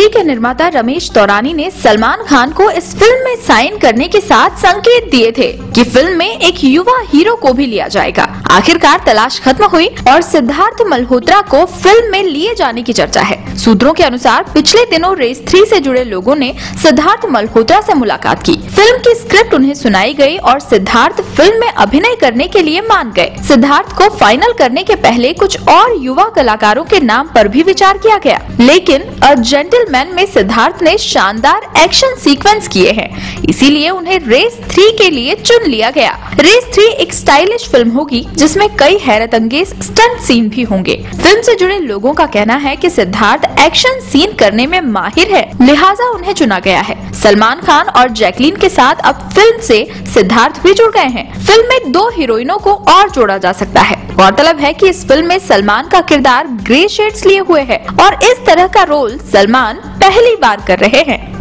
3 के निर्माता रमेश तौरानी ने सलमान खान को इस फिल्म में साइन करने के साथ संकेत दिए थे कि फिल्म में एक युवा हीरो को भी लिया जाएगा। आखिरकार तलाश खत्म हुई और सिद्धार्थ मल्होत्रा को फिल्म में लिए जाने की चर्चा है। सूत्रों के अनुसार पिछले दिनों रेस 3 से जुड़े लोगों ने सिद्धार्थ मल्होत्रा से मुलाकात की। फिल्म की स्क्रिप्ट उन्हें सुनाई गई और सिद्धार्थ फिल्म में अभिनय करने के लिए मान गए। सिद्धार्थ को फाइनल करने के पहले कुछ और युवा कलाकारों के नाम पर भी विचार किया गया, लेकिन अ जेंटलमैन में सिद्धार्थ ने शानदार एक्शन सीक्वेंस किए हैं, इसीलिए उन्हें रेस 3 के लिए चुन लिया गया। रेस 3 एक स्टाइलिश फिल्म होगी जिसमें कई हैरत अंगेज स्टंट सीन भी होंगे। फिल्म से जुड़े लोगों का कहना है कि सिद्धार्थ एक्शन सीन करने में माहिर है, लिहाजा उन्हें चुना गया है। सलमान खान और जैकलीन के साथ अब फिल्म से सिद्धार्थ भी जुड़ गए हैं। फिल्म में 2 हीरोइनों को और जोड़ा जा सकता है। गौरतलब है कि इस फिल्म में सलमान का किरदार ग्रे शेड्स लिए हुए है और इस तरह का रोल सलमान पहली बार कर रहे हैं।